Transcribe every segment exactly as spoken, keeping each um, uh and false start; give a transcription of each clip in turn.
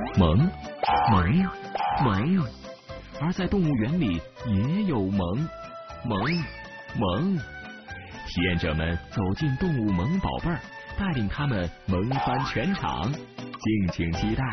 萌萌萌，而在动物园里也有萌萌萌。体验者们走进动物萌宝贝儿，带领他们萌翻全场，敬请期待。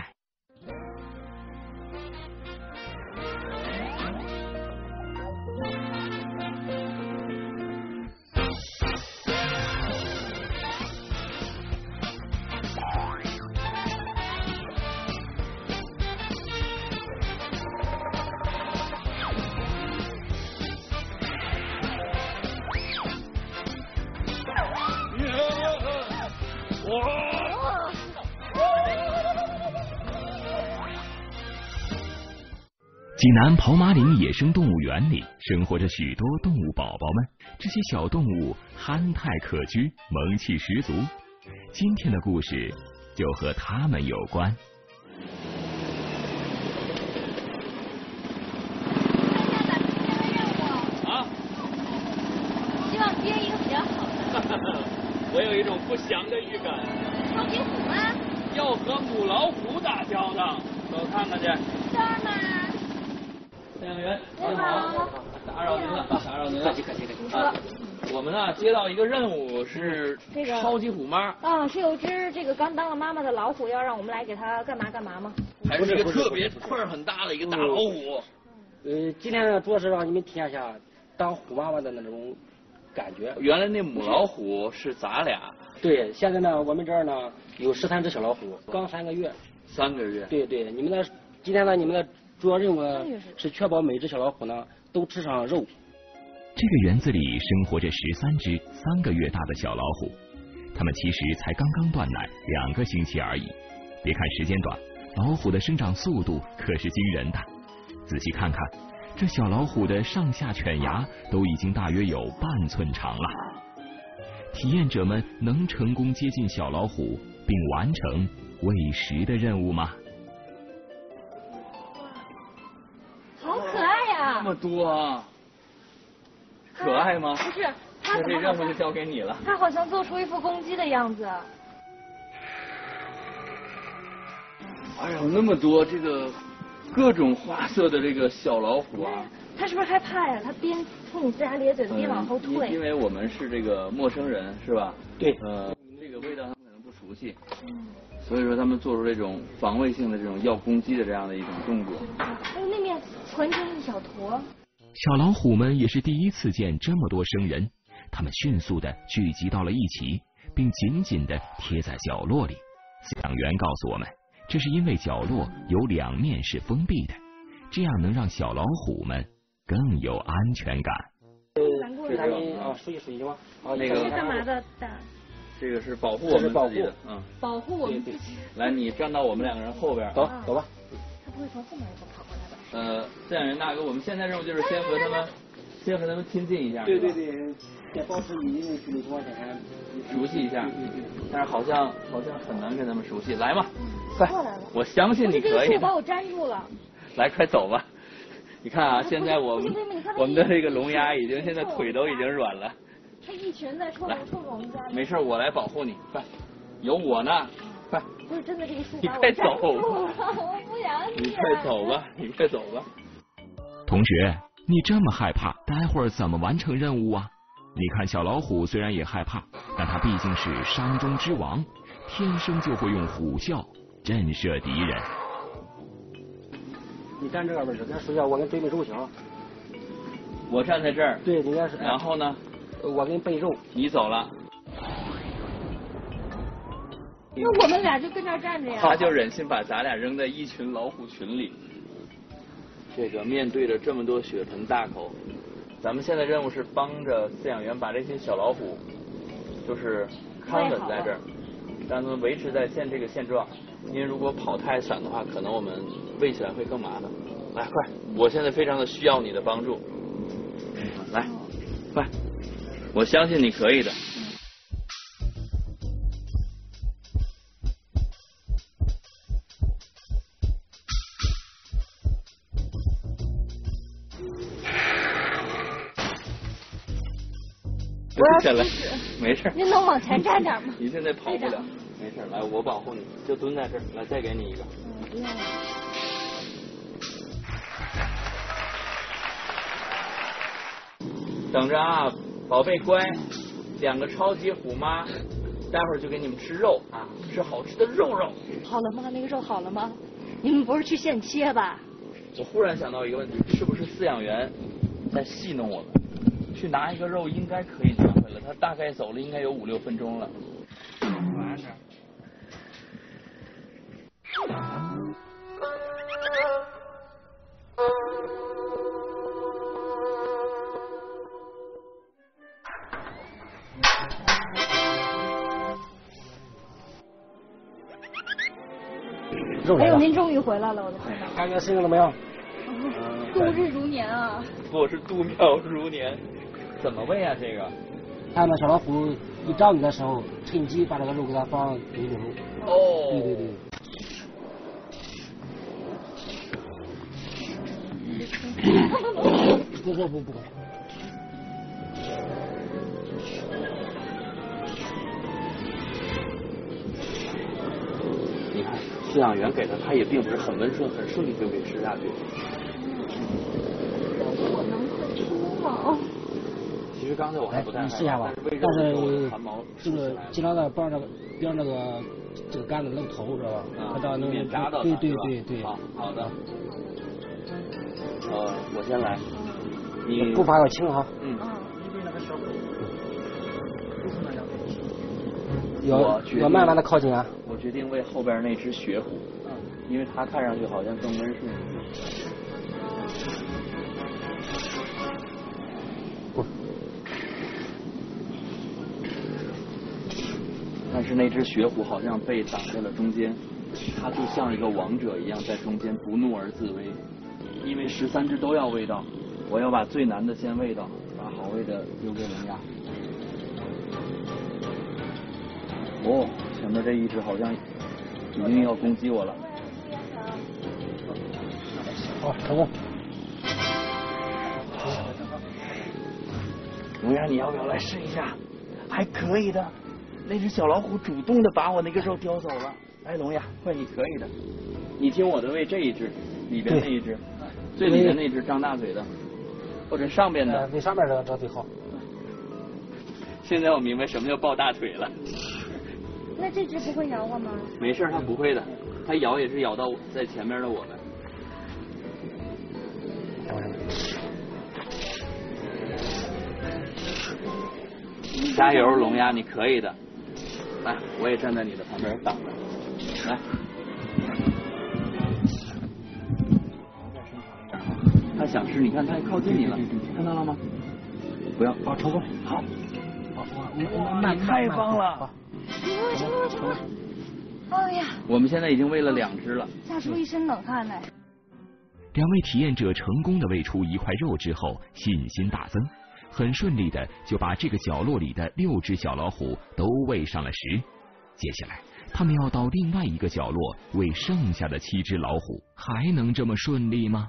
济南跑马岭野生动物园里生活着许多动物宝宝们，这些小动物憨态可掬，萌气十足。今天的故事就和它们有关。 啊！ 希望接一个比较好的。 我有一种不祥的预感。 超级虎吗？ 要和母老虎打交道，走看看去。 这儿吗？ 饲养员， 您好， 打扰您了，打扰您了。 客气客气客气。 你说， 我们呢接到一个任务，是这个超级虎妈。 啊，是有只这个刚当了妈妈的老虎，要让我们来给它干嘛干嘛吗？ 还是一个特别块儿很大的一个大老虎。 呃，今天呢主要是让你们体验一下当虎妈妈的那种感觉。 原来那母老虎是咱俩。 对，现在呢我们这儿呢有十三只小老虎，刚三个月。 三个月。 对对，你们的今天呢你们的主要任务是确保每只小老虎呢都吃上肉。 这个园子里生活着十三只三个月大的小老虎，它们其实才刚刚断奶两个星期而已。别看时间短，老虎的生长速度可是惊人的。仔细看看，这小老虎的上下犬牙都已经大约有半寸长了。体验者们能成功接近小老虎并完成喂食的任务吗？ 好可爱呀！ 这么多啊！可爱吗？ 不是，它那怎么好像这任务就交给你了。 它好像做出一副公鸡的样子。 哎呀，那么多这个各种花色的这个小老虎啊！ 它是不是害怕呀？它边冲你龇牙咧嘴的，边往后退。 因因为我们是这个陌生人，是吧？ 对。 呃，这个味道他们可能不熟悉，嗯，所以说他们做出这种防卫性的这种要攻击的这样的一种动作。 还有那面团成一小坨。 小老虎们也是第一次见这么多生人，它们迅速的聚集到了一起，并紧紧的贴在角落里。饲养员告诉我们，这是因为角落有两面是封闭的，这样能让小老虎们更有安全感。 给他们啊数一数一吗？啊， 那个是干嘛的？ 这个是保护我们自己的，嗯， 保护我们自己。 来，你站到我们两个人后边， 走走吧。 他不会从后面一个跑过来吧？ 呃，饲养员大哥，我们现在任务就是先和他们，先和他们亲近一下。 对对对，在保持一定的距离情况下， 熟悉一下。但是好像好像很难跟他们熟悉。来嘛，快， 过来了。 我相信你可以。 这个树把我粘住了。 来，快走吧。你看啊，现在我们我们的这个龙牙已经现在腿都已经软了。 它一群在冲冲着我们家。 没事，我来保护你，快，有我呢，快。 不是真的，这个树你快走， 我不想你快走吧，你快走吧。 同学，你这么害怕，待会儿怎么完成任务啊？你看小老虎虽然也害怕，但它毕竟是山中之王，天生就会用虎啸震慑敌人。 你站这个位置，咱说一下我跟对面肉行。 我站在这儿。 对，应该是。 然后呢？ 我跟背肉。 你走了。 那我们俩就跟这儿站着呀。 他就忍心把咱俩扔在一群老虎群里。这个面对着这么多血盆大口，咱们现在任务是帮着饲养员把这些小老虎，就是看稳在这儿，让他们维持在现这个现状。因为如果跑太散的话，可能我们喂起来会更麻烦。来，快！我现在非常的需要你的帮助。来，快！我相信你可以的。 我要下来，没事。 您能往前站点吗？ 你现在跑不了。 没事，来，我保护你，就蹲在这儿。来，再给你一个。 嗯，不用了。 等着啊，宝贝乖，两个超级虎妈，待会儿就给你们吃肉啊，吃好吃的肉肉。 好了吗？那个肉好了吗？你们不是去现切吧？ 我忽然想到一个问题，是不是饲养员在戏弄我们？去拿一个肉应该可以拿回来，他大概走了应该有五六分钟了。完事。 哎呦，您终于回来了，我的天哪！ 感觉适应了没有？ 度日如年啊！ 不是度秒如年，怎么喂啊？这个？ 看到小老虎一找你的时候，趁机把这个肉给它放嘴里头。 哦。 对对对。不不不不。 你看，饲养员给的，他也并不是很温顺、很顺利就给吃下去。 我能会出吗？ 其实刚才我还不太害怕， 你试下吧。但是这个尽量的不让这个，别让这个这个杆子露头，知道吧？ 啊， 到能免扎到对对对对。 好，好的。呃，我先来。你步伐要轻哈。 嗯。 要要慢慢的靠近啊。 我决定喂后边那只雪虎，因为它看上去好像更温顺。但是那只雪虎好像被挡在了中间，它就像一个王者一样在中间不怒而自威。因为十三只都要喂到，我要把最难的先喂到，把好喂的留给龙牙。哦，前面这一只好像已经要攻击我了。 好，成功。 龙牙，你要不要来试一下？还可以的。那只小老虎主动的把我那个肉叼走了。来，龙牙，快，你可以的。你听我的，喂这一只，里边那一只，最里边那只张大嘴的，或者上边的。 喂上面这个这最好。 现在我明白什么叫抱大腿了。 那这只不会咬我吗？ 没事，它不会的，它咬也是咬到在前面的我们。加油，龙牙，你可以的。来，我也站在你的旁边挡着。来。他想吃，你看，他也靠近你了，看到了吗？不要， 好，成功。 好。哇，你太棒了！ 成功成功！哎呀， 我们现在已经喂了两只了， 吓出一身冷汗来。 两位体验者成功的喂出一块肉之后，信心大增，很顺利的就把这个角落里的六只小老虎都喂上了食。接下来，他们要到另外一个角落喂剩下的七只老虎，还能这么顺利吗？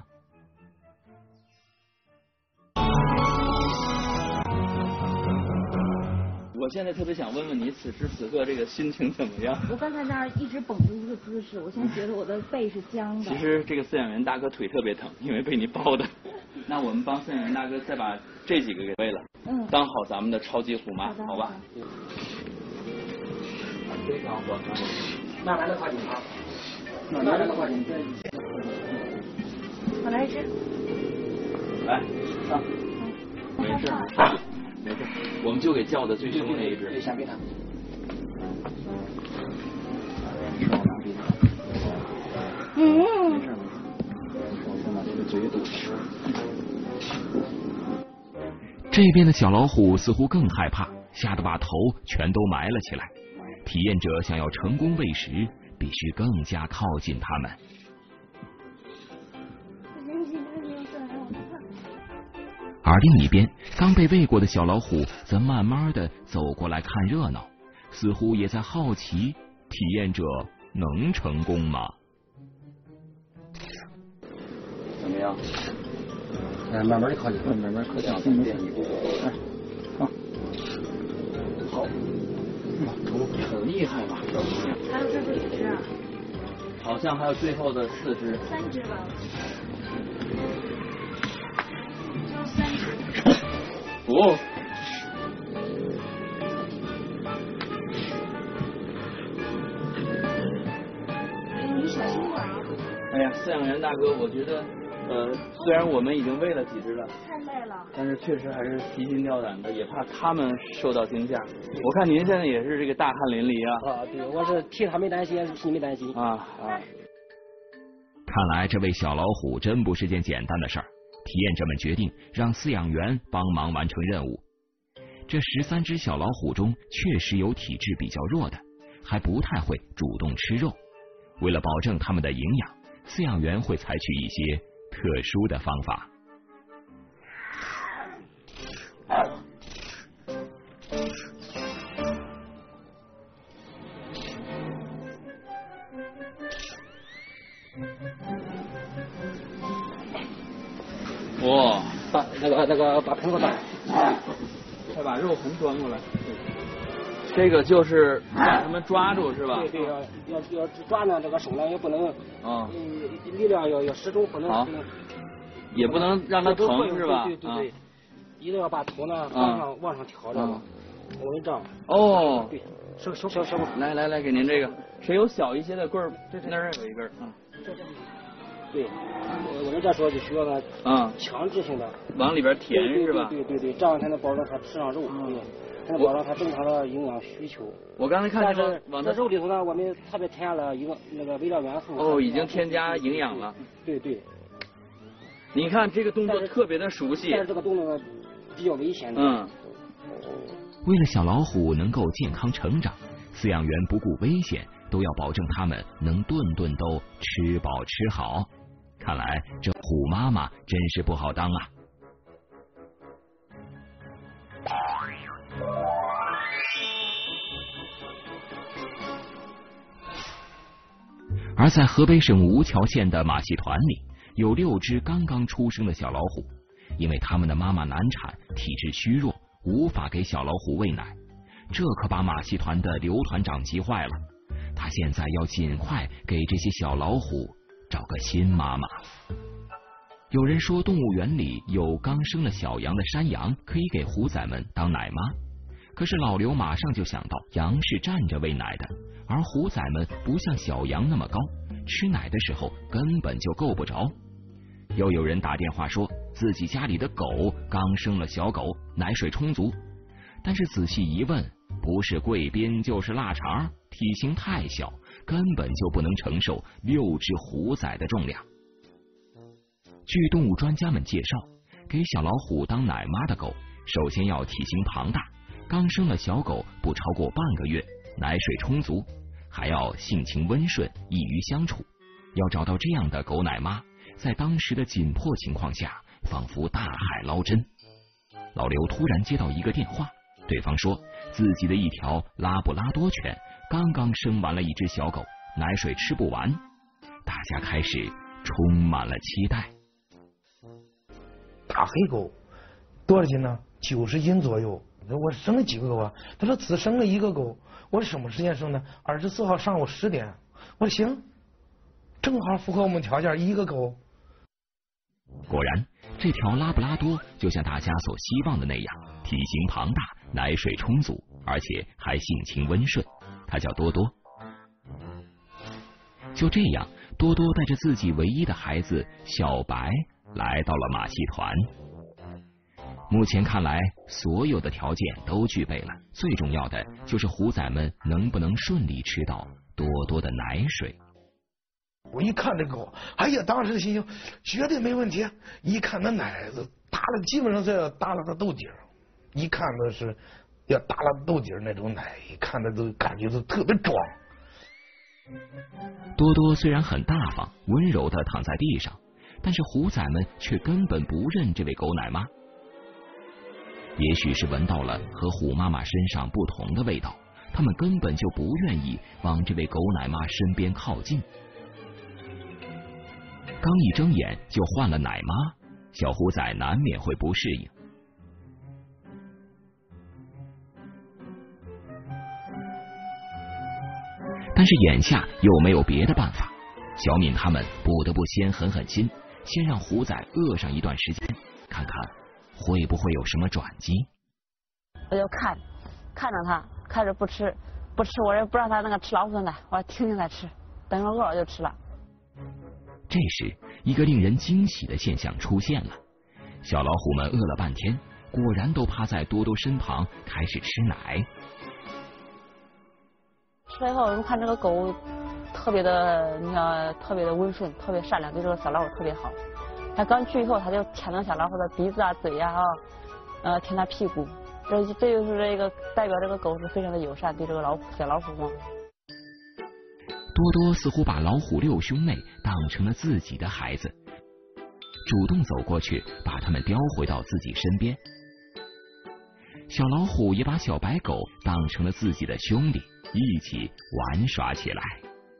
我现在特别想问问你，此时此刻这个心情怎么样？ 我刚才那儿一直绷着一个姿势，我现在觉得我的背是僵的。 其实这个饲养员大哥腿特别疼，因为被你抱的。那我们帮饲养员大哥再把这几个给喂了，嗯，当好咱们的超级虎妈，好吧？非常缓慢， 慢慢的靠近啊，慢慢的靠近。 我来一只。 来，上。没事没事没事，我们就给叫的最凶那一只。 对，先给他。 嗯。 没事没事，我先把这个嘴堵住。 这边的小老虎似乎更害怕，吓得把头全都埋了起来。体验者想要成功喂食，必须更加靠近它们。而另一边，刚被喂过的小老虎则慢慢的走过来看热闹，似乎也在好奇体验者能成功吗？ 怎么样？ 哎，慢慢的靠近， 慢慢靠近，近一点一步。哎，好，好。 很厉害吧？ 还有这是几只啊？ 好像还有最后的四只。 三只吧。三只。 哦。 你小心点啊！ 哎呀，饲养员大哥，我觉得，呃，虽然我们已经喂了几只了， 太累了， 但是确实还是提心吊胆的，也怕他们受到惊吓。我看您现在也是这个大汗淋漓啊。啊，对，我是替他们担心，心里担心。 啊啊！ 看来这位小老虎真不是件简单的事儿。体验者们决定让饲养员帮忙完成任务。这十三只小老虎中，确实有体质比较弱的，还不太会主动吃肉。为了保证它们的营养，饲养员会采取一些特殊的方法。 哇， 把那个那个把盆子打， 快把肉盆端过来。这个就是让他们抓住是吧？ 对对，要要要抓呢，这个手呢也不能啊， 嗯，力量要要始终不能， 好，也不能让它疼是吧？ 对对对，一定要把头呢往上往上挑着，我给你这样。 哦， 对，是个小小小棍。 来来来，给您这个，谁有小一些的棍儿？这那儿有一根啊。 对，我我们这时候就需要呢， 嗯， 强制性的往里边填是吧？ 对对对，这样才能保证它吃上肉，对，才能保证它正常的营养需求。 我刚才看但是往这肉里头呢，我们特别添加了一个那个微量元素。 哦，已经添加营养了。 对对。 你看这个动作特别的熟悉。 但是这个动作呢比较危险的。 嗯。 为了小老虎能够健康成长，饲养员不顾危险，都要保证它们能顿顿都吃饱吃好。看来这虎妈妈真是不好当啊！而在河北省吴桥县的马戏团里，有六只刚刚出生的小老虎，因为它们的妈妈难产，体质虚弱，无法给小老虎喂奶，这可把马戏团的刘团长急坏了。他现在要尽快给这些小老虎找个新妈妈。有人说动物园里有刚生了小羊的山羊，可以给虎崽们当奶妈。可是老刘马上就想到，羊是站着喂奶的，而虎崽们不像小羊那么高，吃奶的时候根本就够不着。又有人打电话说自己家里的狗刚生了小狗，奶水充足，但是仔细一问，不是贵宾就是腊肠，体型太小，根本就不能承受六只虎崽的重量。据动物专家们介绍，给小老虎当奶妈的狗，首先要体型庞大，刚生了小狗不超过半个月，奶水充足，还要性情温顺，易于相处。要找到这样的狗奶妈，在当时的紧迫情况下，仿佛大海捞针。老刘突然接到一个电话，对方说自己的一条拉布拉多犬刚刚生完了一只小狗，奶水吃不完。大家开始充满了期待。 大黑狗多少斤呢？九十斤左右。我生了几个狗啊？他说只生了一个狗。我什么时间生的？二十四号上午十点。我说行，正好符合我们条件，一个狗。 果然，这条拉布拉多就像大家所希望的那样，体型庞大，奶水充足，而且还性情温顺。它叫多多。就这样，多多带着自己唯一的孩子小白来到了马戏团。目前看来，所有的条件都具备了，最重要的就是虎崽们能不能顺利吃到多多的奶水。 我一看这狗，哎呀，当时心情绝对没问题。一看那奶子大了，基本上是要大了个豆底儿，一看都是要大了豆底儿那种奶，一看的都感觉都特别壮。 多多虽然很大方，温柔的躺在地上，但是虎崽们却根本不认这位狗奶妈。也许是闻到了和虎妈妈身上不同的味道，他们根本就不愿意往这位狗奶妈身边靠近。刚一睁眼就换了奶妈，小虎崽难免会不适应。 但是眼下又没有别的办法，小敏他们不得不先狠狠心，先让虎仔饿上一段时间，看看会不会有什么转机。 我就看，看着他，看着不吃，不吃我也不让他那个吃老虎奶，我听听他吃，等会儿饿了就吃了。 这时，一个令人惊喜的现象出现了，小老虎们饿了半天，果然都趴在多多身旁开始吃奶。 吃了以后，我们看这个狗特别的，你看特别的温顺，特别善良，对这个小老虎特别好。它刚去以后，它就舔那小老虎的鼻子啊、嘴呀啊，呃，舔它屁股。这这就是这个代表这个狗是非常的友善，对这个老虎小老虎嘛。 多多似乎把老虎六兄妹当成了自己的孩子，主动走过去把他们叼回到自己身边。小老虎也把小白狗当成了自己的兄弟，一起玩耍起来。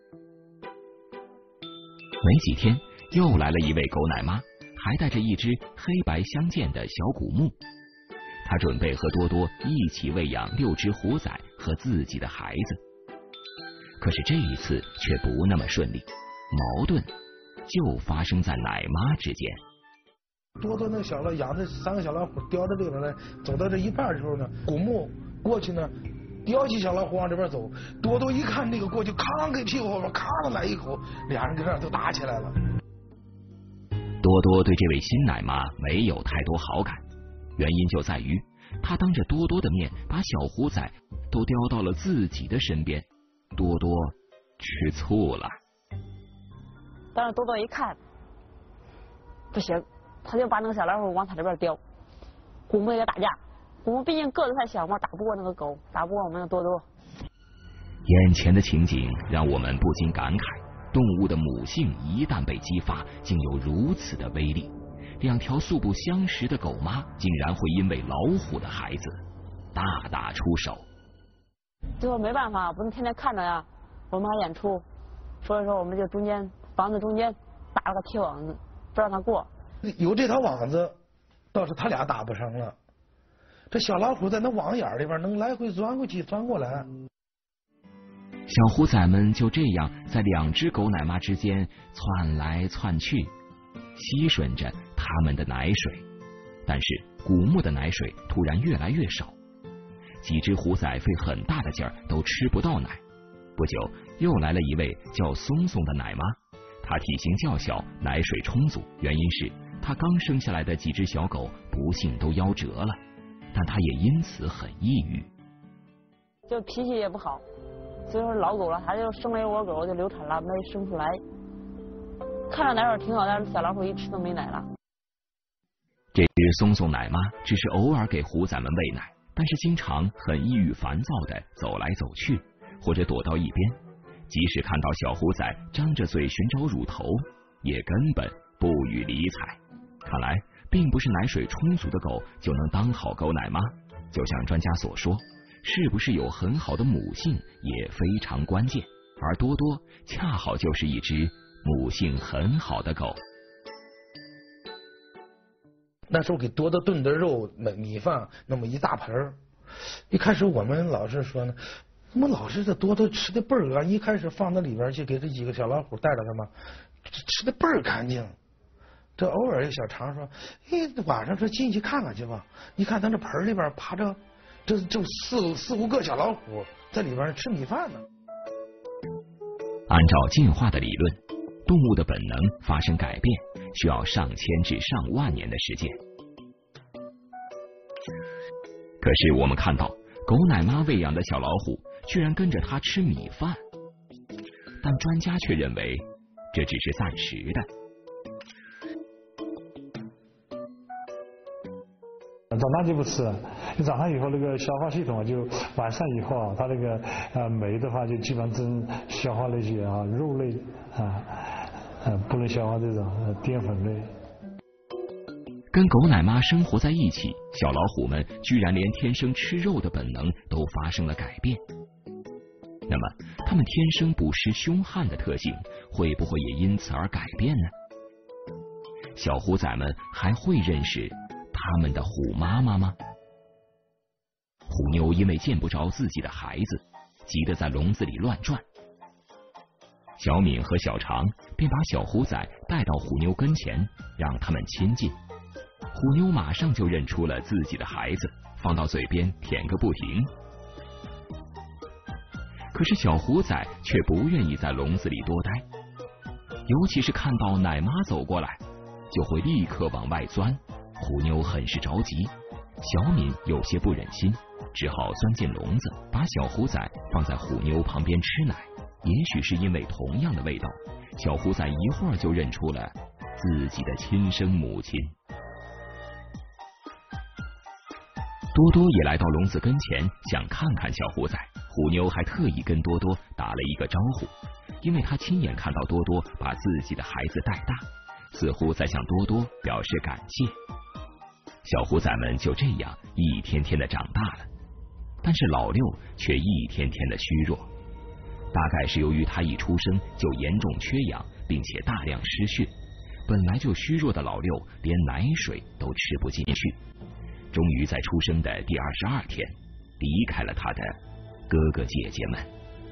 没几天，又来了一位狗奶妈，还带着一只黑白相间的小古牧。她准备和多多一起喂养六只虎仔和自己的孩子。可是这一次却不那么顺利，矛盾就发生在奶妈之间。 多多那小老养的三个小老虎叼着这边来，走到这一半的时候呢，古牧过去呢，叼起小老虎往这边走，多多一看这个过去，扛给屁股后边咔的来一口，俩人跟这就打起来了。 多多对这位新奶妈没有太多好感，原因就在于他当着多多的面把小虎仔都叼到了自己的身边。多多吃醋了， 但是多多一看不行，他就把那个小老虎往他这边叼。古牧也打架，古牧毕竟个子太小嘛，打不过那个狗，打不过我们的多多。 眼前的情景让我们不禁感慨，动物的母性一旦被激发，竟有如此的威力。两条素不相识的狗妈竟然会因为老虎的孩子大打出手。 最后没办法，不能天天看着呀，我们还演出，所以说我们就中间房子中间打了个铁网子，不让它过。 有这条网子，倒是他俩打不成了。这小老虎在那网眼里边能来回钻过去钻过来。 小虎仔们就这样在两只狗奶妈之间窜来窜去，吸吮着它们的奶水。但是古牧的奶水突然越来越少。几只虎仔费很大的劲儿都吃不到奶。不久，又来了一位叫松松的奶妈，她体型较小，奶水充足，原因是她刚生下来的几只小狗不幸都夭折了，但她也因此很抑郁， 就脾气也不好，所以说老狗了，她就生了一窝狗就流产了，没生出来。看着奶水挺好，但是小老虎一吃都没奶了。 这只松松奶妈只是偶尔给虎仔们喂奶，但是经常很抑郁烦躁的走来走去，或者躲到一边，即使看到小虎仔张着嘴寻找乳头，也根本不予理睬。看来并不是奶水充足的狗就能当好狗奶妈，就像专家所说，是不是有很好的母性也非常关键，而多多恰好就是一只母性很好的狗。 那时候给多多炖的肉米米饭那么一大盆儿，一开始我们老是说呢，怎么老是这多多吃的倍儿啊，一开始放到里边去给这几个小老虎带着它嘛，吃的倍儿干净。这偶尔一小常说，哎，晚上说进去看看去吧，一看咱这盆里边趴着这就四四五个小老虎在里边吃米饭呢。 按照进化的理论，动物的本能发生改变需要上千至上万年的时间。可是我们看到狗奶妈喂养的小老虎居然跟着它吃米饭，但专家却认为这只是暂时的。 长大就不吃了，你长大以后那个消化系统就完善以后啊，它那个呃酶的话就基本上只消化那些啊肉类啊，呃不能消化这种呃淀粉类。 跟狗奶妈生活在一起，小老虎们居然连天生吃肉的本能都发生了改变。那么，它们天生不失凶悍的特性，会不会也因此而改变呢？小虎仔们还会认识他们的虎妈妈吗？虎妞因为见不着自己的孩子，急得在笼子里乱转， 小敏和小常便把小虎仔带到虎妞跟前，让他们亲近。虎妞马上就认出了自己的孩子，放到嘴边舔个不停。可是小虎仔却不愿意在笼子里多待，尤其是看到奶妈走过来，就会立刻往外钻。虎妞很是着急，小敏有些不忍心，只好钻进笼子，把小虎仔放在虎妞旁边吃奶。也许是因为同样的味道，小虎仔一会儿就认出了自己的亲生母亲。多多也来到笼子跟前，想看看小虎仔。虎妞还特意跟多多打了一个招呼，因为他亲眼看到多多把自己的孩子带大，似乎在向多多表示感谢。小虎仔们就这样一天天的长大了，但是老六却一天天的虚弱。大概是由于他一出生就严重缺氧，并且大量失血，本来就虚弱的老六连奶水都吃不进去，终于在出生的第二十二天离开了他的哥哥姐姐们。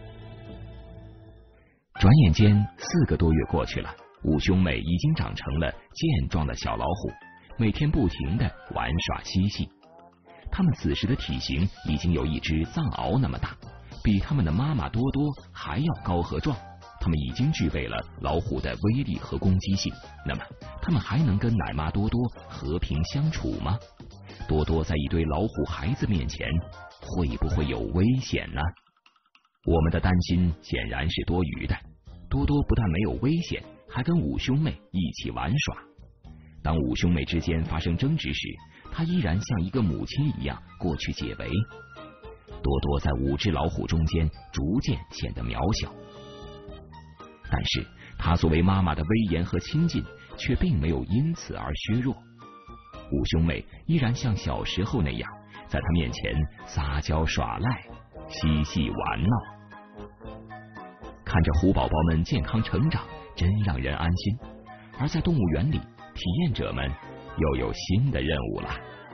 转眼间四个多月过去了，五兄妹已经长成了健壮的小老虎，每天不停的玩耍嬉戏。他们此时的体型已经有一只藏獒那么大，比他们的妈妈多多还要高和壮。他们已经具备了老虎的威力和攻击性，那么他们还能跟奶妈多多和平相处吗？多多在一堆老虎孩子面前会不会有危险呢？我们的担心显然是多余的。多多不但没有危险，还跟五兄妹一起玩耍。当五兄妹之间发生争执时，他依然像一个母亲一样过去解围。多多在五只老虎中间逐渐显得渺小，但是他作为妈妈的威严和亲近却并没有因此而削弱。五兄妹依然像小时候那样，在他面前撒娇耍赖，嬉戏玩闹。看着虎宝宝们健康成长，真让人安心。而在动物园里，体验者们又有新的任务了。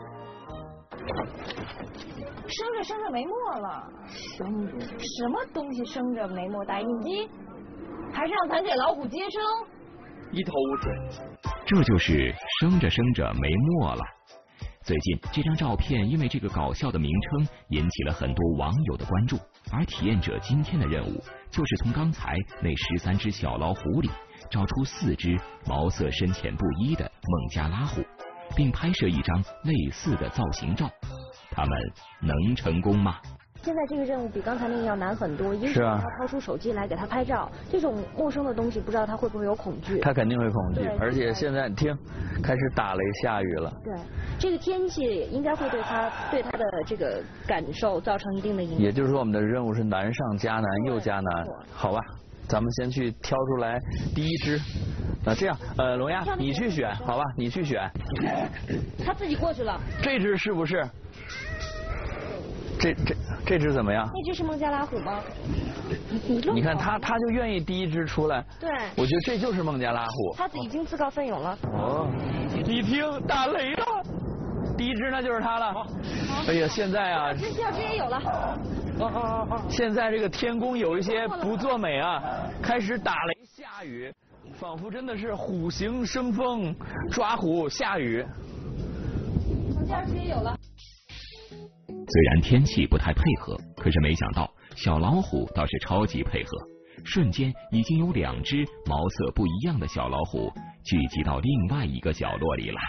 生着生着没墨了，生着什么东西生着没墨？打印机？还是让咱给老虎接生？ 一头雾水。 这就是生着生着没墨了。最近这张照片因为这个搞笑的名称引起了很多网友的关注，而体验者今天的任务就是从刚才那十三只小老虎里找出四只毛色深浅不一的孟加拉虎，并拍摄一张类似的造型照。他们能成功吗？ 现在这个任务比刚才那个要难很多，因为是啊， 要掏出手机来给他拍照，这种陌生的东西不知道他会不会有恐惧。 他肯定会恐惧，而且现在听开始打雷下雨了。 对，这个天气应该会对他对他的这个感受造成一定的影响。 也就是说，我们的任务是难上加难又加难。好吧，咱们先去挑出来第一只。那这样，呃，龙丫，你去选，好吧，你去选。 他自己过去了。 这只是不是？这这这只怎么样？ 那只是孟加拉虎吗？你你看他他就愿意第一只出来。 对。 我觉得这就是孟加拉虎。 他已经自告奋勇了。 哦，你听，打雷了！第一只那就是它了。哎呀，现在啊， 这第二只也有了。 好好好好。现在这个天公有一些不作美啊，开始打雷下雨，仿佛真的是虎行生风，抓虎下雨。 第二只也有了。 虽然天气不太配合，可是没想到小老虎倒是超级配合，瞬间已经有两只毛色不一样的小老虎聚集到另外一个角落里了。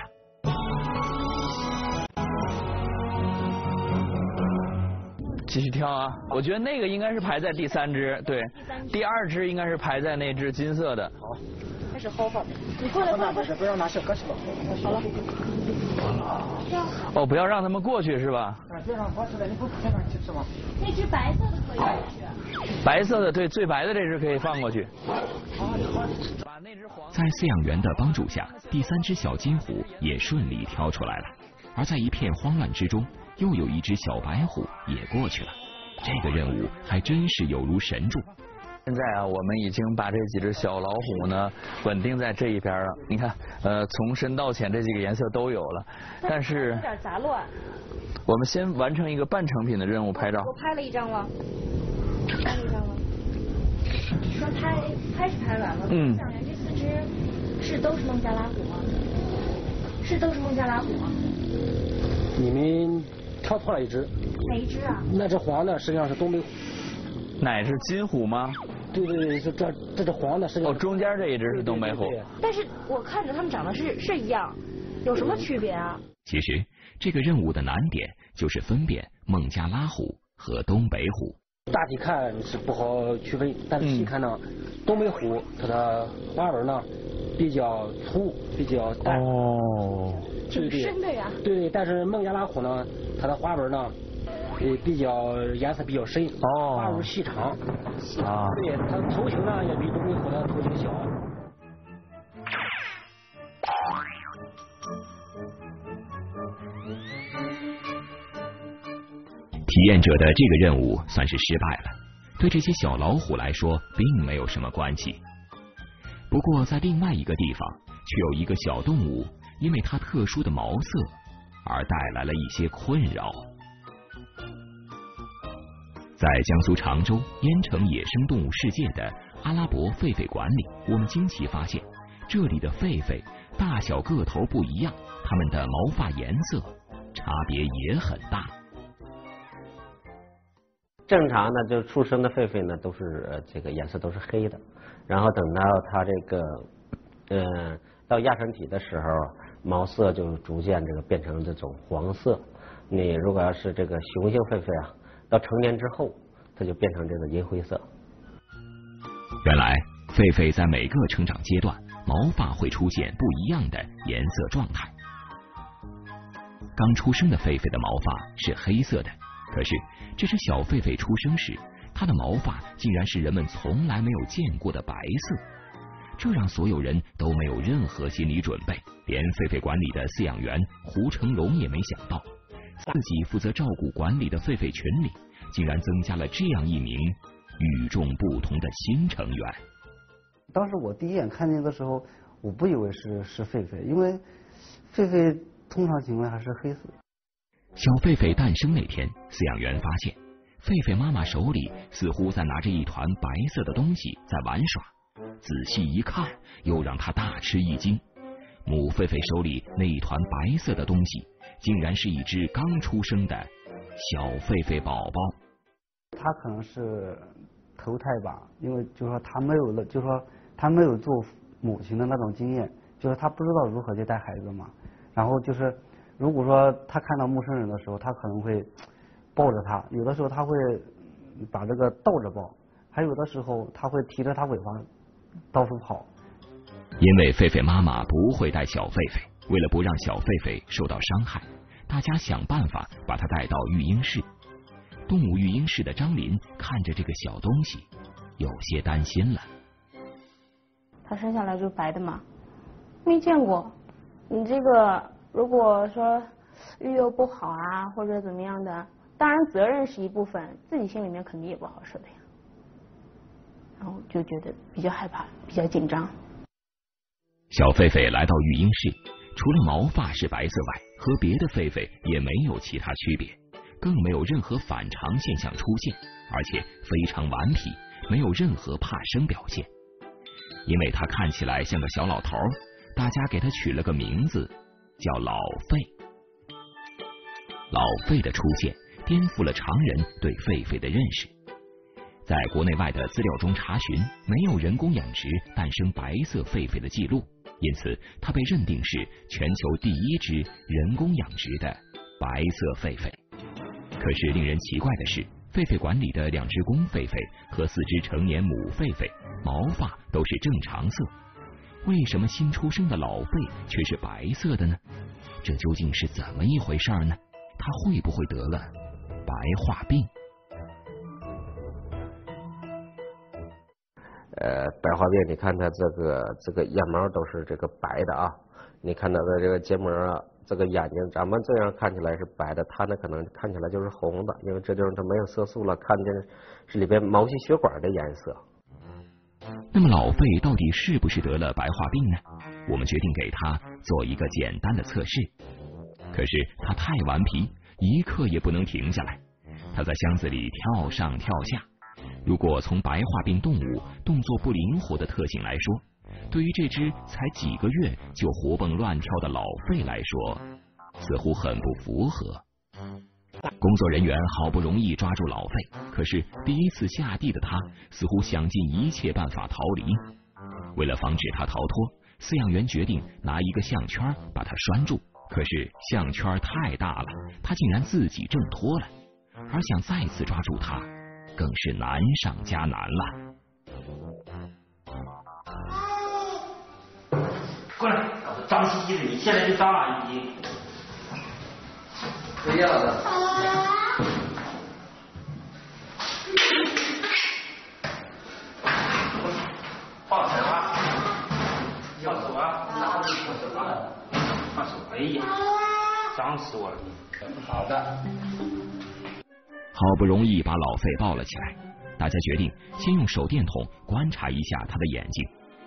继续挑啊！我觉得那个应该是排在第三只，对，第二只应该是排在那只金色的。 好，开始薅薅。你过来，过来， 不要拿小鸽子了。 好了。 哦，不要让他们过去是吧？ 不要让他出来，你不不让去是吧？ 那只白色的可以过去。 白色的，对，最白的这只可以放过去。 把那只黄。在饲养员的帮助下，第三只小金虎也顺利挑出来了。而在一片慌乱之中，又有一只小白虎也过去了。这个任务还真是有如神助。 现在啊，我们已经把这几只小老虎呢稳定在这一边了。你看，呃，从深到浅这几个颜色都有了，但是有点杂乱。 我们先完成一个半成品的任务，拍照。 我拍了一张了，拍了一张了。 你说拍拍是拍完了，嗯，想这四只是都是孟加拉虎吗？是都是孟加拉虎吗？ 你们挑错了一只。 哪一只啊？ 那只黄的实际上是东北虎。 哪是金虎吗？ 对对对，是这这只黄的实际上。 哦，中间这一只是东北虎。对对对， 但是我看着它们长得是是一样，有什么区别啊？ 其实这个任务的难点就是分辨孟加拉虎和东北虎。 大体看是不好区分，但是细看呢，嗯、东北虎它的花纹呢比较粗，比较淡。 哦， 挺深的呀。 对对，但是孟加拉虎呢，它的花纹呢，呃，比较颜色比较深，哦，花纹细长。啊。对，它的头型呢也比东北虎的头型小。 体验者的这个任务算是失败了，对这些小老虎来说并没有什么关系。不过在另外一个地方，却有一个小动物因为它特殊的毛色而带来了一些困扰。在江苏常州燕城野生动物世界的阿拉伯狒狒馆里，我们惊奇发现，这里的狒狒大小个头不一样，它们的毛发颜色差别也很大。 正常呢，就出生的狒狒呢，都是呃这个颜色都是黑的，然后等到它这个呃到亚成体的时候，毛色就逐渐这个变成这种黄色。你如果要是这个雄性狒狒啊，到成年之后，它就变成这个银灰色。 原来狒狒在每个成长阶段，毛发会出现不一样的颜色状态。刚出生的狒狒的毛发是黑色的。可是，这只小狒狒出生时，它的毛发竟然是人们从来没有见过的白色，这让所有人都没有任何心理准备，连狒狒馆里的饲养员胡成龙也没想到，自己负责照顾管理的狒狒群里，竟然增加了这样一名与众不同的新成员。 当时我第一眼看见的时候，我不以为是是狒狒，因为狒狒通常情况下是黑色。 小狒狒诞生那天，饲养员发现狒狒妈妈手里似乎在拿着一团白色的东西在玩耍，仔细一看，又让他大吃一惊。母狒狒手里那一团白色的东西，竟然是一只刚出生的小狒狒宝宝。 他可能是头胎吧，因为就是说他没有了，就是说他没有做母亲的那种经验，就是他不知道如何去带孩子嘛。然后就是，如果说他看到陌生人的时候，他可能会抱着他，有的时候他会把这个倒着抱，还有的时候他会提着他尾巴到处跑。 因为狒狒妈妈不会带小狒狒，为了不让小狒狒受到伤害，大家想办法把它带到育婴室。动物育婴室的张林看着这个小东西，有些担心了。 它生下来就白的嘛，没见过。你这个如果说育幼不好啊，或者怎么样的，当然责任是一部分，自己心里面肯定也不好受的呀。然后就觉得比较害怕，比较紧张。 小狒狒来到育婴室，除了毛发是白色外，和别的狒狒也没有其他区别，更没有任何反常现象出现，而且非常顽皮，没有任何怕生表现。因为它看起来像个小老头，大家给它取了个名字，叫老狒。老狒的出现颠覆了常人对狒狒的认识。在国内外的资料中查询，没有人工养殖诞生白色狒狒的记录，因此它被认定是全球第一只人工养殖的白色狒狒。可是令人奇怪的是，狒狒馆里的两只公狒狒和四只成年母狒狒毛发都是正常色，为什么新出生的老狒却是白色的呢？这究竟是怎么一回事呢？它会不会得了白化病？ 呃，白化病，你看它这个这个眼毛都是这个白的啊，你看它的这个结膜啊，这个眼睛，咱们这样看起来是白的，它呢可能看起来就是红的，因为这就是它没有色素了，看见是里边毛细血管的颜色。 那么老狒到底是不是得了白化病呢？我们决定给它做一个简单的测试。可是它太顽皮，一刻也不能停下来。它在箱子里跳上跳下， 如果从白化病动物动作不灵活的特性来说，对于这只才几个月就活蹦乱跳的老费来说，似乎很不符合。工作人员好不容易抓住老费，可是第一次下地的他似乎想尽一切办法逃离。为了防止他逃脱，饲养员决定拿一个项圈把他拴住。可是项圈太大了，他竟然自己挣脱了，而想再次抓住他更是难上加难了。 过来，脏兮兮的，你现在就脏了已经。回家了。放手啊！放手啊！哪里放手啊？放手！哎呀，脏死我了！好的。 好不容易把老费抱了起来，大家决定先用手电筒观察一下他的眼睛。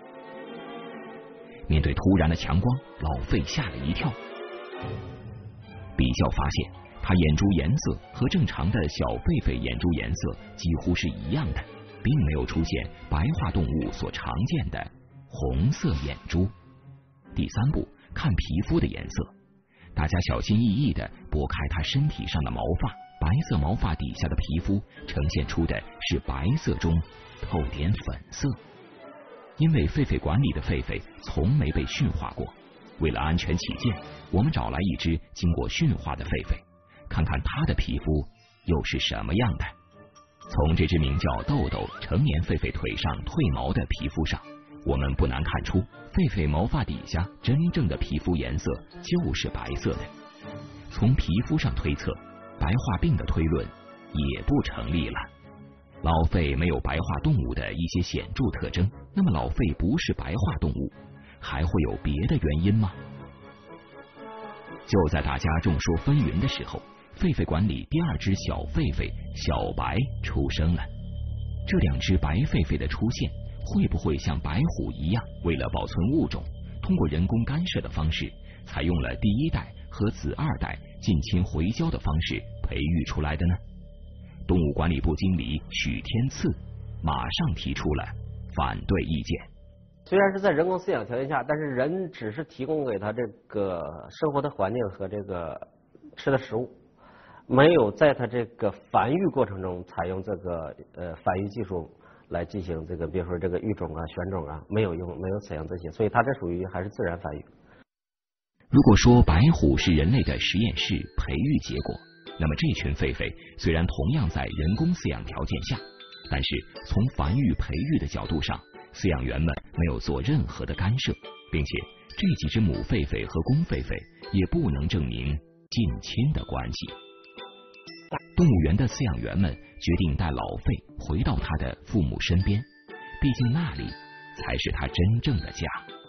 面对突然的强光，老费吓了一跳。比较发现，他眼珠颜色和正常的小狒狒眼珠颜色几乎是一样的，并没有出现白化动物所常见的红色眼珠。第三步，看皮肤的颜色。大家小心翼翼地拨开他身体上的毛发，白色毛发底下的皮肤呈现出的是白色中透点粉色。因为狒狒馆里的狒狒从没被驯化过，为了安全起见，我们找来一只经过驯化的狒狒，看看它的皮肤又是什么样的。从这只名叫豆豆成年狒狒腿上褪毛的皮肤上，我们不难看出狒狒毛发底下真正的皮肤颜色就是白色的。从皮肤上推测，白化病的推论也不成立了。老狒没有白化动物的一些显著特征，那么老狒不是白化动物，还会有别的原因吗？就在大家众说纷纭的时候，狒狒馆里第二只小狒狒小白出生了。这两只白狒狒的出现，会不会像白虎一样，为了保存物种，通过人工干涉的方式，采用了第一代和子二代近亲回交的方式培育出来的呢？动物管理部经理许天赐马上提出了反对意见。 虽然是在人工饲养条件下，但是人只是提供给他这个生活的环境和这个吃的食物，没有在他这个繁育过程中采用这个呃繁育技术来进行这个，比如说这个育种啊、选种啊，没有用，没有采用这些，所以它这属于还是自然繁育。 如果说白虎是人类的实验室培育结果，那么这群狒狒虽然同样在人工饲养条件下，但是从繁育培育的角度上，饲养员们没有做任何的干涉，并且这几只母狒狒和公狒狒也不能证明近亲的关系。动物园的饲养员们决定带老狒回到他的父母身边，毕竟那里才是他真正的家。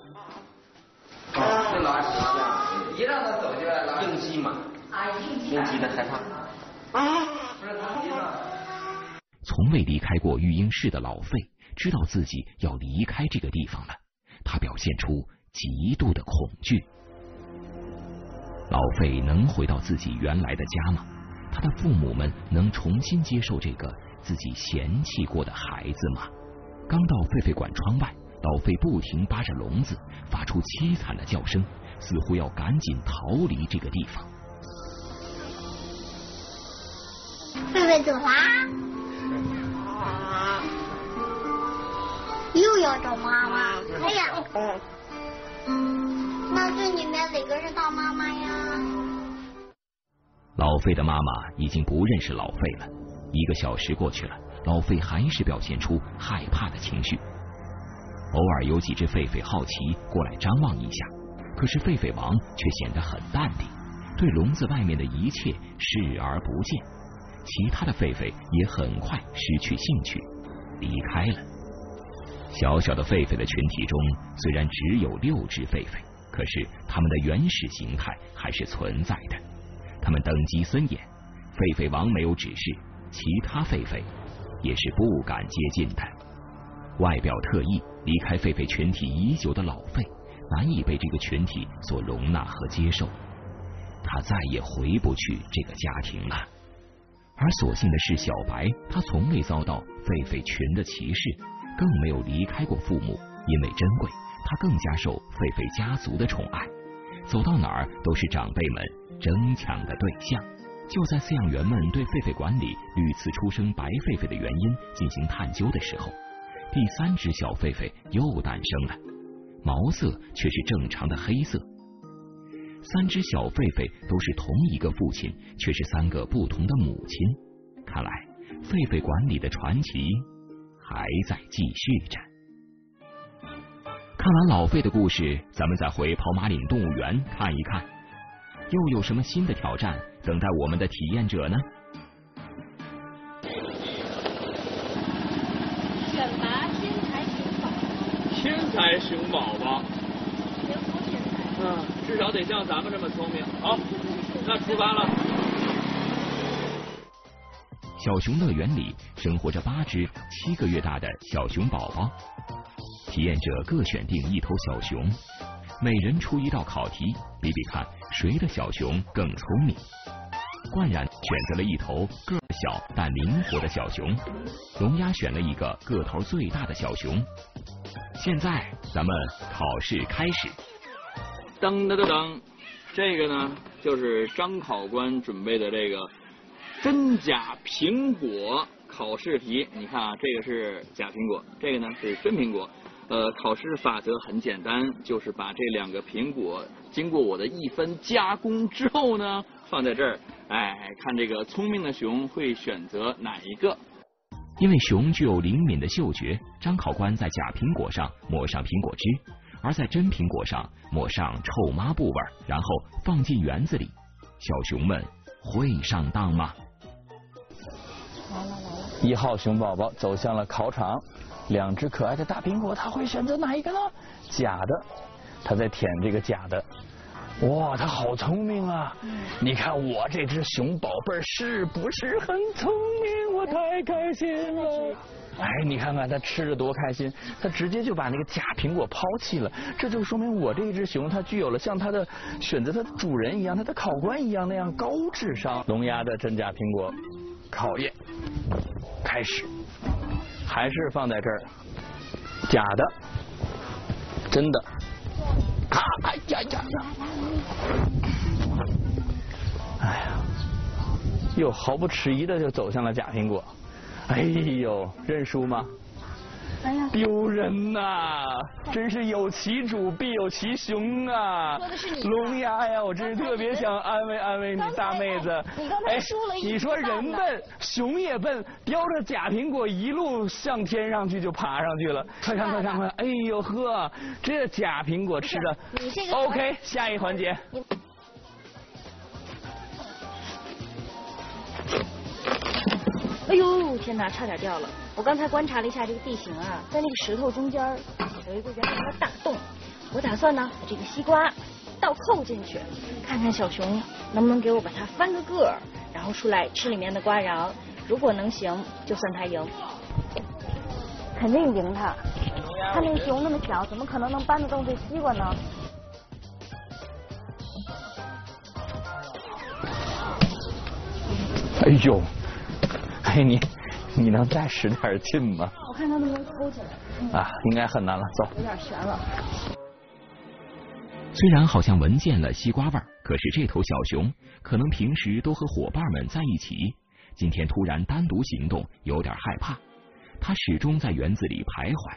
这老师一让他走就来了，应激嘛。应激的害怕。 从未离开过育婴室的老费知道自己要离开这个地方了，他表现出极度的恐惧。老费能回到自己原来的家吗？他的父母们能重新接受这个自己嫌弃过的孩子吗？刚到狒狒馆窗外，老费不停扒着笼子，发出凄惨的叫声，似乎要赶紧逃离这个地方。 狒狒走啦，又要找妈妈。哎呀，那这里面哪个是他妈妈呀？ 老费的妈妈已经不认识老费了。一个小时过去了，老费还是表现出害怕的情绪。偶尔有几只狒狒好奇过来张望一下，可是狒狒王却显得很淡定，对笼子外面的一切视而不见。其他的狒狒也很快失去兴趣，离开了。小小的狒狒的群体中，虽然只有六只狒狒，可是它们的原始形态还是存在的。它们等级森严，狒狒王没有指示，其他狒狒也是不敢接近的。外表特异、离开狒狒群体已久的老狒，难以被这个群体所容纳和接受，他再也回不去这个家庭了。 而所幸的是，小白他从未遭到狒狒群的歧视，更没有离开过父母，因为珍贵，他更加受狒狒家族的宠爱，走到哪儿都是长辈们争抢的对象。就在饲养员们对狒狒馆里屡次出生白狒狒的原因进行探究的时候，第三只小狒狒又诞生了，毛色却是正常的黑色。三只小狒狒都是同一个父亲，却是三个不同的母亲。看来狒狒馆里的传奇还在继续着。看完老狒的故事，咱们再回跑马岭动物园看一看，又有什么新的挑战等待我们的体验者呢？ 选拔天才熊宝宝。 天才熊宝宝。 全国天才。 嗯，至少得像咱们这么聪明。好，那出发了。 小熊乐园里生活着八只七个月大的小熊宝宝，体验者各选定一头小熊，每人出一道考题，比比看谁的小熊更聪明。冠然选择了一头个儿小但灵活的小熊，龙鸭选了一个个头最大的小熊。现在咱们考试开始。 噔噔噔噔，这个呢就是张考官准备的这个真假苹果考试题。你看啊，这个是假苹果，这个呢是真苹果。呃，考试法则很简单，就是把这两个苹果经过我的一番加工之后呢，放在这儿，哎，看这个聪明的熊会选择哪一个。 因为熊具有灵敏的嗅觉，张考官在假苹果上抹上苹果汁，而在真苹果上抹上臭抹布味，然后放进园子里。小熊们会上当吗？ 一号熊宝宝走向了考场，两只可爱的大苹果，他会选择哪一个呢？假的，他在舔这个假的。哇，他好聪明啊！嗯、你看我这只熊宝贝是不是很聪明？我太开心了！哎，你看看他吃着多开心，他直接就把那个假苹果抛弃了。这就说明我这一只熊，它具有了像它的选择它的主人一样，它的考官一样那样高智商。龙鸭的真假苹果考验开始，还是放在这儿，假的，真的。啊！哎呀呀呀！哎呀，又毫不迟疑的就走向了假苹果。哎呦，认输吗？哎呀，丢人呐、啊！真是有其主必有其熊啊！ 说的是你龙鸭呀，我真是特别想安慰安慰你大妹子。 你刚才输了一、 哎、你说人笨，熊也笨，叼着假苹果一路向天上去就爬上去了。快看快看快！哎呦呵，这假苹果吃的。 你这个 OK， 下一环节。 哎呦，天哪，差点掉了！我刚才观察了一下这个地形啊，在那个石头中间有一个圆形的大洞，我打算呢把这个西瓜倒扣进去，看看小熊能不能给我把它翻个个儿，然后出来吃里面的瓜瓤。如果能行，就算他赢。 肯定赢他，他那个熊那么小，怎么可能能搬得动这西瓜呢？ 哎呦！哎，你你能再使点劲吗？ 我看他能不能抠起来。 嗯、啊，应该很难了，走。 有点悬了。 虽然好像闻见了西瓜味儿，可是这头小熊可能平时都和伙伴们在一起，今天突然单独行动，有点害怕。它始终在园子里徘徊。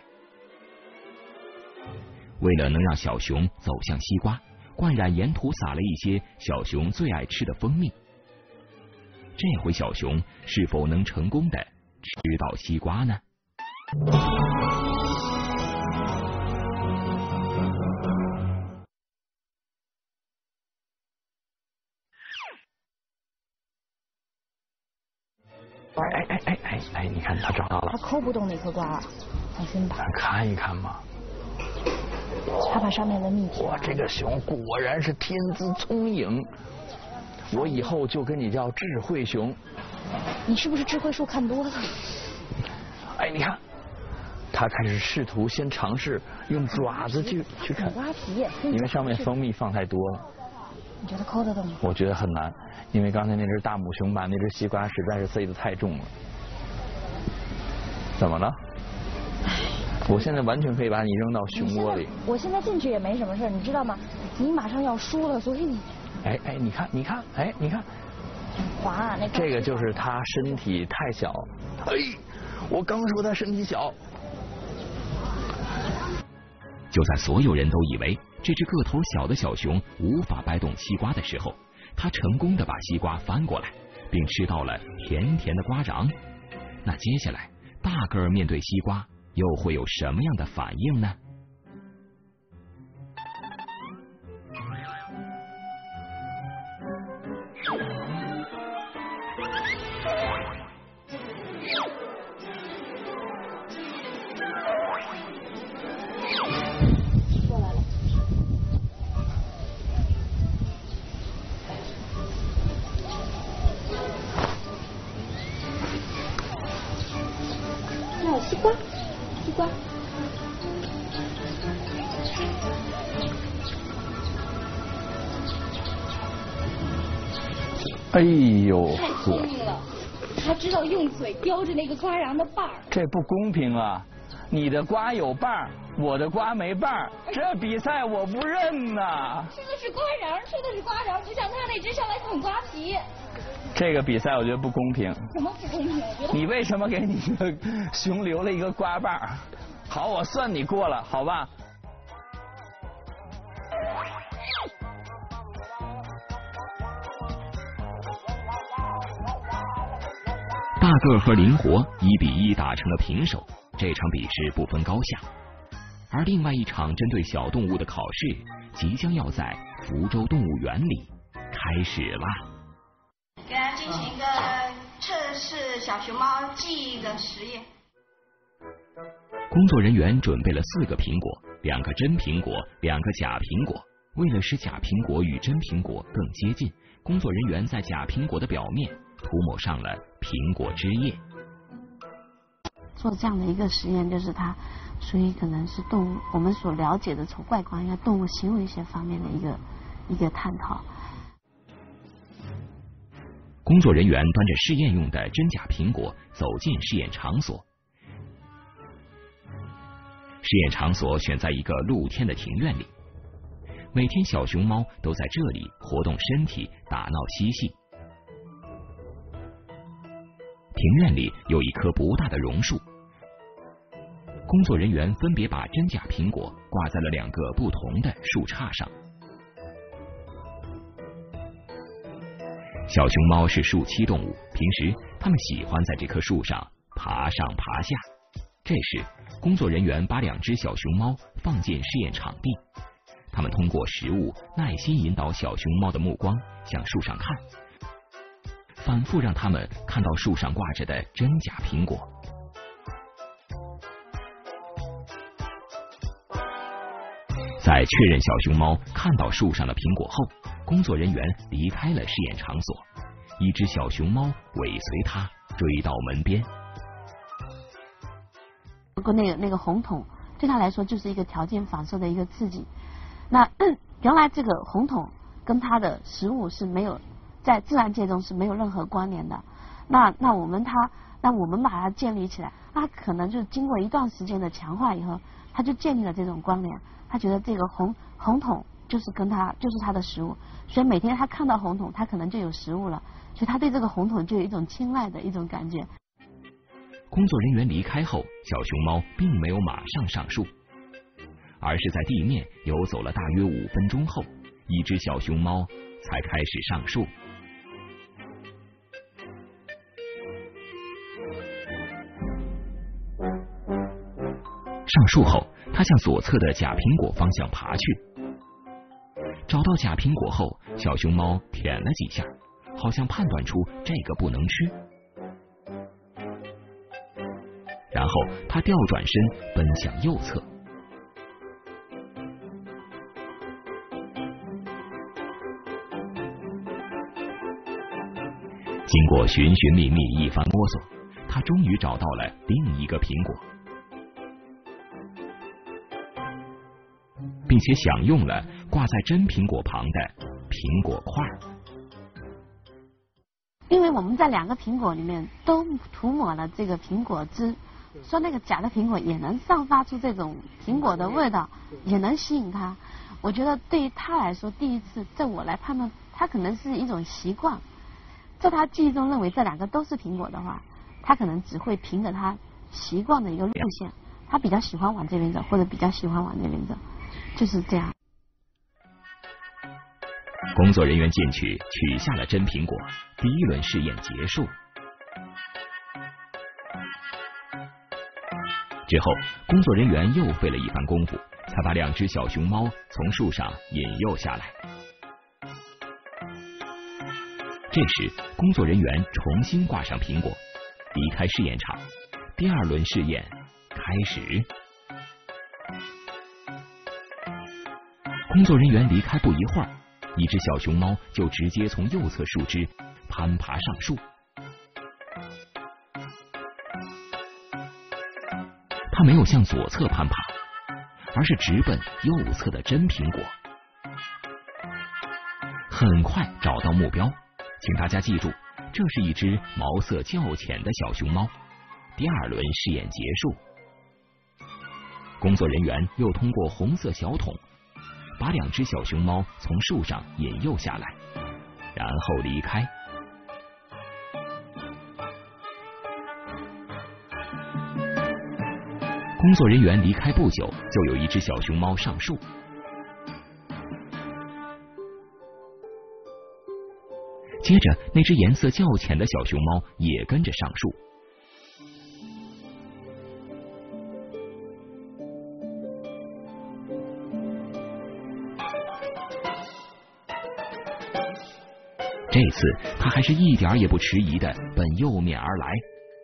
为了能让小熊走向西瓜，冠然沿途撒了一些小熊最爱吃的蜂蜜。这回小熊是否能成功的吃到西瓜呢？ 哎哎哎哎哎！你看他找到了， 他抠不动那颗瓜，放心吧。 看一看嘛。 他把上面的蜜提。 哇，这个熊果然是天资聪颖。我以后就跟你叫智慧熊。 你是不是智慧树看多了？ 哎，你看，他开始试图先尝试用爪子去去啃， 瓜皮， 因为上面蜂蜜放太多了。 你觉得抠得动吗？ 我觉得很难，因为刚才那只大母熊把那只西瓜实在是塞得太重了。怎么了？我现在完全可以把你扔到熊窝里。 我现在进去也没什么事，你知道吗？你马上要输了，所以你。 哎哎，你看，你看，哎，你看。 滑啊，那。 这个就是他身体太小。哎，我刚说他身体小。 就在所有人都以为这只个头小的小熊无法掰动西瓜的时候，它成功的把西瓜翻过来，并吃到了甜甜的瓜瓤。那接下来，大个儿面对西瓜又会有什么样的反应呢？ 西瓜，西瓜。 哎呦， 太聪明了，他知道用嘴叼着那个瓜瓤的把儿。 这不公平啊！你的瓜有把儿，我的瓜没把儿，这比赛我不认呐。 吃的是瓜瓤，吃的是瓜瓤，不像他那只上来啃瓜皮。 这个比赛我觉得不公平。 怎么不公平？我觉得。 你为什么给你的熊留了一个瓜把儿？好，我算你过了，好吧？ 大个儿和灵活一比一打成了平手，这场比试不分高下。而另外一场针对小动物的考试即将要在福州动物园里开始啦。 给它进行一个测试小熊猫记忆的实验。 工作人员准备了四个苹果，两个真苹果，两个假苹果。为了使假苹果与真苹果更接近，工作人员在假苹果的表面涂抹上了苹果汁液。 做这样的一个实验，就是它属于可能是动物我们所了解的从外观应该动物行为学方面的一个一个探讨。 工作人员端着试验用的真假苹果走进试验场所。试验场所选在一个露天的庭院里，每天小熊猫都在这里活动身体，打闹嬉戏。庭院里有一棵不大的榕树，工作人员分别把真假苹果挂在了两个不同的树杈上。小熊猫是树栖动物，平时它们喜欢在这棵树上爬上爬下。这时，工作人员把两只小熊猫放进试验场地，他们通过食物耐心引导小熊猫的目光向树上看，反复让它们看到树上挂着的真假苹果。在确认小熊猫看到树上的苹果后，工作人员离开了试验场所，一只小熊猫尾随他追到门边。 不过那个那个红桶对他来说就是一个条件反射的一个刺激。那、嗯、原来这个红桶跟它的食物是没有在自然界中是没有任何关联的。那那我们它那我们把它建立起来，那可能就经过一段时间的强化以后，它就建立了这种关联。他觉得这个红红桶就是跟他就是他的食物，所以每天他看到红桶，他可能就有食物了，所以他对这个红桶就有一种青睐的一种感觉。 工作人员离开后，小熊猫并没有马上上树，而是在地面游走了大约五分钟后，一只小熊猫才开始上树。上树后，它向左侧的假苹果方向爬去。找到假苹果后，小熊猫舔了几下，好像判断出这个不能吃。然后它调转身奔向右侧。经过寻寻觅觅一番摸索，它终于找到了另一个苹果，并且享用了挂在真苹果旁的苹果块。 因为我们在两个苹果里面都涂抹了这个苹果汁，说那个假的苹果也能散发出这种苹果的味道，也能吸引他。我觉得对于他来说，第一次在我来判断，他可能是一种习惯，在他记忆中认为这两个都是苹果的话，他可能只会凭着他习惯的一个路线，他比较喜欢往这边走，或者比较喜欢往那边走，就是这样。 工作人员进去取下了真苹果，第一轮试验结束。之后，工作人员又费了一番功夫，才把两只小熊猫从树上引诱下来。这时，工作人员重新挂上苹果，离开试验场。第二轮试验开始。工作人员离开不一会儿，一只小熊猫就直接从右侧树枝攀爬上树。它没有向左侧攀爬，而是直奔右侧的真苹果。很快找到目标，请大家记住，这是一只毛色较浅的小熊猫。第二轮试验结束，工作人员又通过红色小桶把两只小熊猫从树上引诱下来，然后离开。工作人员离开不久，就有一只小熊猫上树。接着，那只颜色较浅的小熊猫也跟着上树。这次，它还是一点也不迟疑的奔右面而来。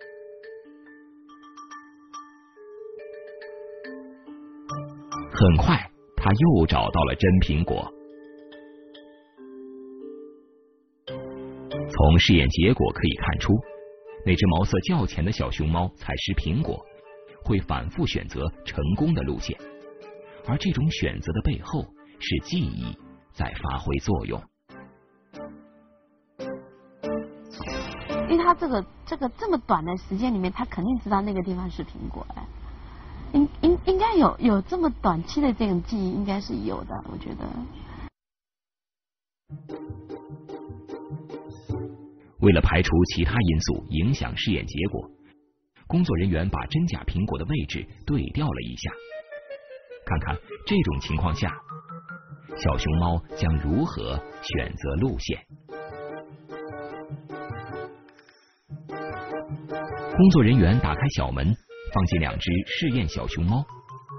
很快，他又找到了真苹果。从试验结果可以看出，那只毛色较浅的小熊猫采食苹果会反复选择成功的路线，而这种选择的背后是记忆在发挥作用。 因为他这个这个这么短的时间里面，他肯定知道那个地方是苹果哎。应应应该有有这么短期的这种记忆，应该是有的，我觉得。 为了排除其他因素影响试验结果，工作人员把真假苹果的位置对调了一下，看看这种情况下，小熊猫将如何选择路线。工作人员打开小门，放进两只试验小熊猫。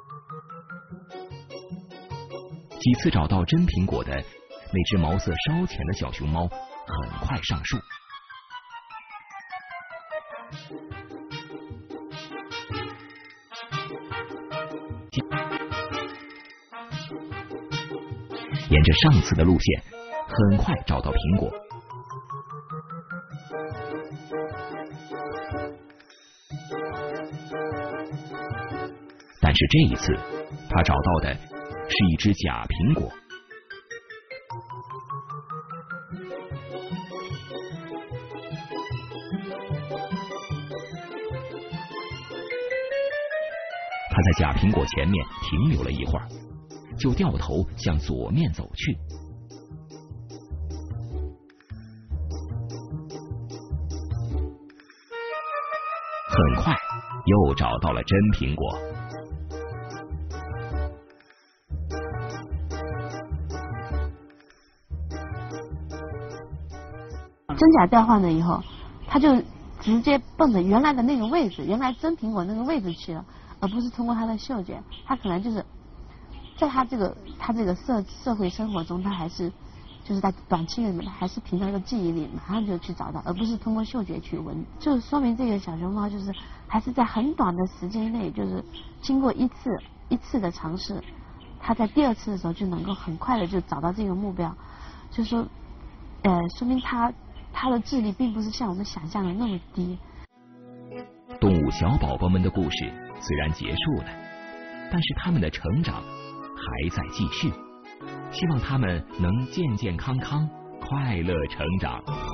几次找到真苹果的那只毛色稍浅的小熊猫很快上树。沿着上次的路线，很快找到苹果。但是这一次，他找到的是一只假苹果。他在假苹果前面停留了一会儿，就掉头向左面走去。很快又找到了真苹果。 真假调换了以后，他就直接奔着原来的那个位置，原来真苹果那个位置去了，而不是通过他的嗅觉。他可能就是在他这个他这个社社会生活中，他还是就是在短期里面还是凭着一个记忆力马上就去找到，而不是通过嗅觉去闻。就说明这个小熊猫就是还是在很短的时间内，就是经过一次一次的尝试，他在第二次的时候就能够很快的就找到这个目标，就说呃说明他。他的智力并不是像我们想象的那么低。 动物小宝宝们的故事虽然结束了，但是他们的成长还在继续。 希望它们能健健康康、快乐成长。